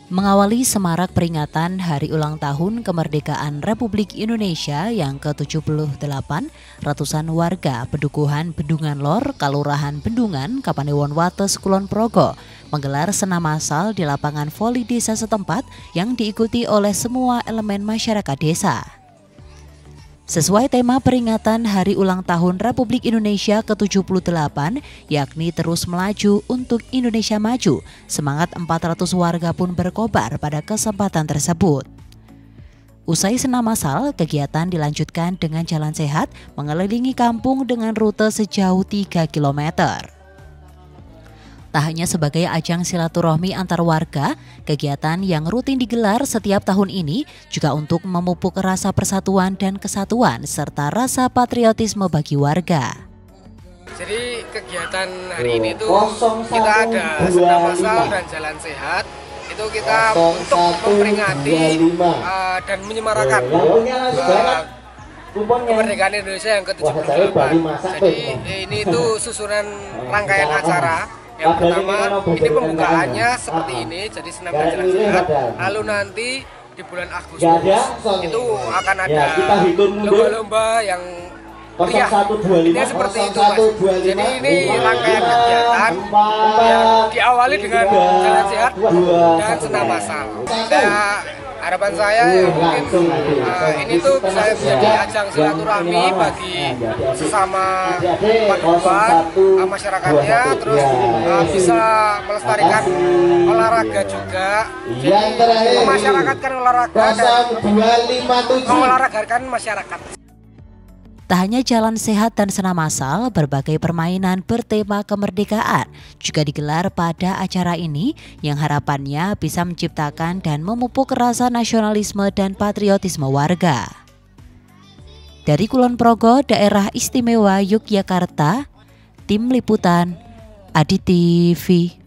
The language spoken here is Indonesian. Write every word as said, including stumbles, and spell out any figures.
Mengawali semarak peringatan Hari Ulang Tahun Kemerdekaan Republik Indonesia yang ke tujuh puluh delapan, ratusan warga Pedukuhan Bendungan Lor, Kalurahan Bendungan, Kapanewon Wates, Kulon Progo menggelar senam massal di lapangan voli desa setempat yang diikuti oleh semua elemen masyarakat desa. Sesuai tema peringatan Hari Ulang Tahun Republik Indonesia ke tujuh puluh delapan, yakni terus melaju untuk Indonesia maju, semangat empat ratus warga pun berkobar pada kesempatan tersebut. Usai senam massal, kegiatan dilanjutkan dengan jalan sehat mengelilingi kampung dengan rute sejauh tiga kilometer. Tak hanya sebagai ajang silaturahmi antar warga, kegiatan yang rutin digelar setiap tahun ini juga untuk memupuk rasa persatuan dan kesatuan serta rasa patriotisme bagi warga. Jadi kegiatan hari ini tuh kita ada senam massal dan jalan sehat. Itu kita untuk memperingati uh, dan menyemarakan uh, kemerdekaan Indonesia yang ke tujuh puluh delapan. Jadi ini tuh susunan rangkaian acara. Yang pertama, ini pembukaannya seperti ini, jadi senam dan jalan sehat. Lalu nanti di bulan Agustus itu akan ada lomba-lomba yang meriah. Ini seperti itu, Mas. Jadi ini rangkaian kegiatan yang diawali dengan jalan sehat dan senam massal. Saya, harapan saya ya mungkin uh, ini tuh bisa menjadi ajang silaturahmi bagi sesama paduan uh, masyarakatnya, terus uh, bisa melestarikan olahraga juga, jadi memasyarakatkan olahraga dan mengolahragakan masyarakat. Tak hanya jalan sehat dan senam massal, berbagai permainan bertema kemerdekaan juga digelar pada acara ini yang harapannya bisa menciptakan dan memupuk rasa nasionalisme dan patriotisme warga. Dari Kulon Progo, Daerah Istimewa Yogyakarta, Tim Liputan, Adi T V.